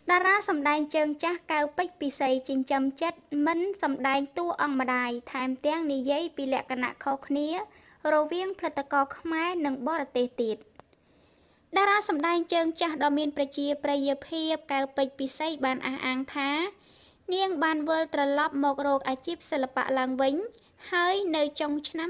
តារាសម្ដែងជើងចាស់កៅពេជ្រពិសីចិញ្ចឹមចិត្តមិនសម្ដែងតួអង្គម្ដាយថែមទាំងនិយាយពីលក្ខណៈខុសគ្នារវាងផលិតករខ្មែរនិងបរទេសទៀតតារាសម្ដែងជើងចាស់ដ៏មានប្រជាប្រិយភាពកៅពេជ្រពិសីបានអះអាងថានាងបានវិលត្រឡប់មករកអាជីពសិល្បៈឡើងវិញហើយនៅចុងឆ្នាំ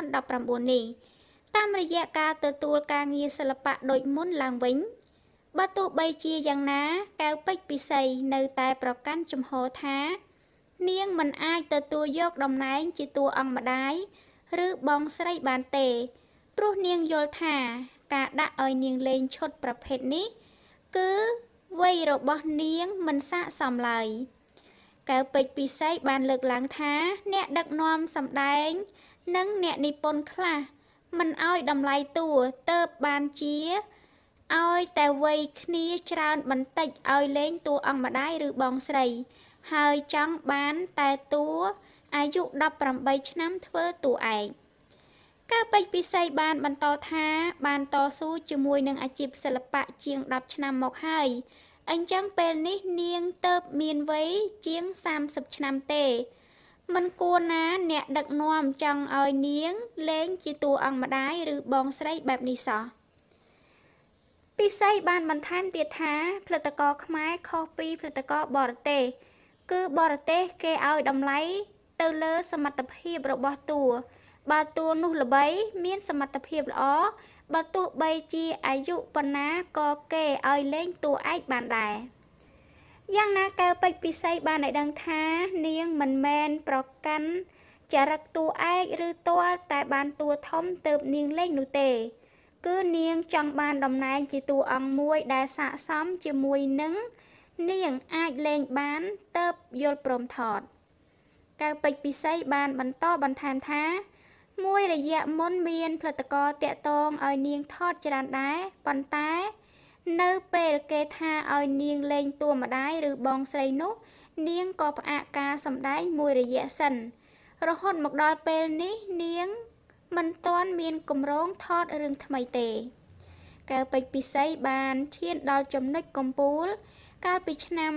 2019នេះតាមរយៈការទទួលការងារសិល្បៈដូចមុនឡើងវិញបើទោះបីជាយ៉ាងណាកៅពេជ្រពិសីនៅតែប្រកាន់ជំហរថានាងមិនអាចទទួលយកតំណែងជាតួអង្គម្ដាយឬបងស្រីបានទេព្រោះនាងយល់ថាការដាក់ឲ្យនាងលេងឈុតប្រភេទនេះគឺវ័យរបស់នាងមិនស័ក្តិសមឡើយកៅពេជ្រពិសីបានលើកឡើងថាអ្នកដឹកនាំសម្ដែងនិងអ្នកនិពន្ធខ្លះមិនឲ្យតម្លៃតួទើបបានជាឲ្យតែវ័យគ្នាច្រើនបន្តិចឲ្យលេងតួអង្គម្ដាយឬបងស្រីហើយចង់បានតែតួអាយុ18ឆ្នាំធ្វើតួឯកកៅពេជ្រពិសីបានបន្តថាបានតស៊ូជាមួយនឹងអាជីពសិល្បៈជាង10ឆ្នាំមកហើយអញ្ចឹងពេលនេះនាងទៅមានវ័យជាង30ឆ្នាំទេមិនគួរណាអ្នកដឹកនាំចង់ឲ្យនាងលេងជាតួអង្គម្ដាយឬបងស្រីបែបនេះសោះពិសីបានបន្ថែមទៀតថាផលិតករខ្មែរខុសពីផលិតករបរទេសគឺបរទេសគេឲ្យតម្លៃទៅលើសមត្ថភាពរបស់តួបើតួនោះល្បីមានសមត្ថភាពល្អបើទោះបីជាអាយុប៉ុណ្ណាក៏គេឲ្យលេងតួឯកបានដែរយ៉ាងណាកៅពេជ្រពិសីបានឲ្យដឹងថានាងមិនមែនប្រកាន់ចរិតតួឯកឬទាល់តែបានតួធំទៅនាងលេងនោះទេគឺនាងចង់បានតំណែងជាតួអង្គមួយដែលស័ក្តិសមជាមួយនឹងនាងអាចលេងបានទៅយល់ព្រមថតកៅពេជ្រពិសីបានបន្តបន្ថែមថាមួយរយៈមុនមានផលិតករតាក់ទងឲ្យនាងថតច្រើនដែរប៉ុន្តែនៅពេលគេថាឲ្យនាងលេងតួម្ដាយឬបងស្រីនោះនាងក៏ផ្អាកការសម្ដែងមួយរយៈសិនរហូតមកដល់ពេលនេះនាងមិនទាន់មានគម្រោងថតរឿងថ្មីទេកៅពេជ្រពិសីបានឈានដល់ចំណុចកំពូលកាលពីឆ្នាំ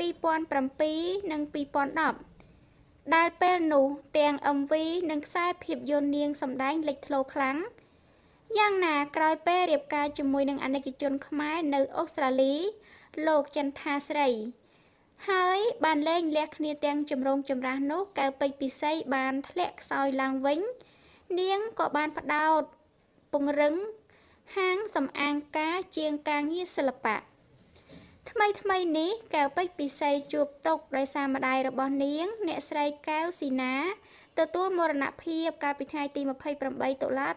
2007និង2010ដែលពេលនោះទាំង MV និងខ្សែភាពយន្តនាងសម្ដែងលេចធ្លោខ្លាំងយ៉ាងណាក្រោយពេលរៀបការជាមួយនឹងអាណិកជនខ្មែរនៅអូស្ត្រាលីលោកចន្ទថាស្រីហើយបានលែងលះគ្នាទាំងចម្រូងចម្រាសនោះកៅពេជ្រពិសីបានធ្លាក់ខ្សោយឡើងវិញនាងក៏បានផ្ដោតពង្រឹងហាងសម្អាងការជាងការងារសិល្បៈថ្មីនេះកៅពេជ្រពិសីជួបទុក្ខដោយសារម្ដាយរបស់នាងអ្នកស្រីកែវស៊ីណាទទួលមរណភាពកាលពីថ្ងៃទី28តុលា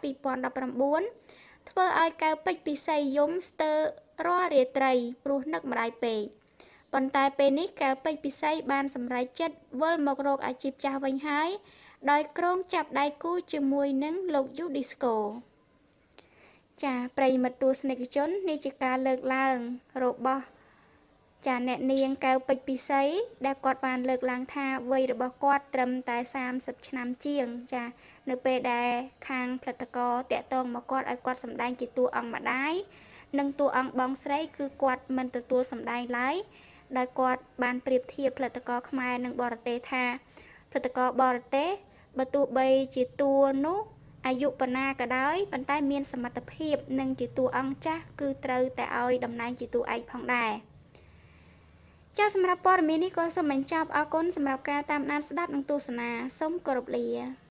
2019ធ្វើឲ្យកៅពេជ្រពិសីយំស្ទើររាល់រាត្រីព្រោះនឹកម្ដាយពេកប៉ុន្តែពេលនេះកៅពេជ្រពិសីបានសម្រេចចិត្តវិលមករកអាជីពចាស់វិញហើយដោយក្រុងចាប់ដៃគូជាមួយនឹងលោកយូឌីស្កូចាប្រិយមិត្តទស្សនិកជននេះជាការលើកឡើងរបស់ចាអ្នកនាងកៅពេជ្រពិសីដែលគាត់បានលើកឡើងថាវ័យរបស់គាត់ត្រឹមតែ30ឆ្នាំជាងចានៅពេលដែលខាងផលិតករតាក់ទងមកគាត់ឲ្យគាត់សម្ដែងជាតួអង្គម្ដាយនិងតួអង្គបងស្រីគឺគាត់មិនទទួលសម្ដែងឡើយដោយគាត់បានប្រៀបធៀបផលិតករខ្មែរនិងបរទេសថាផលិតករបរទេសបើទោះបីជាតួនោះអាយុប៉ុណ្ណាក៏ដោយប៉ុន្តែមានសមត្ថភាពនិងជាតួអង្គចាស់គឺត្រូវតែឲ្យតំណែងជាតួឯកផងដែរចាសម្រាប់ព័ត៌មាននេះក៏សូមបញ្ចប់អរគុណសម្រាប់ការតាមដានស្ដាប់និងទស្សនាសូមគោរពលា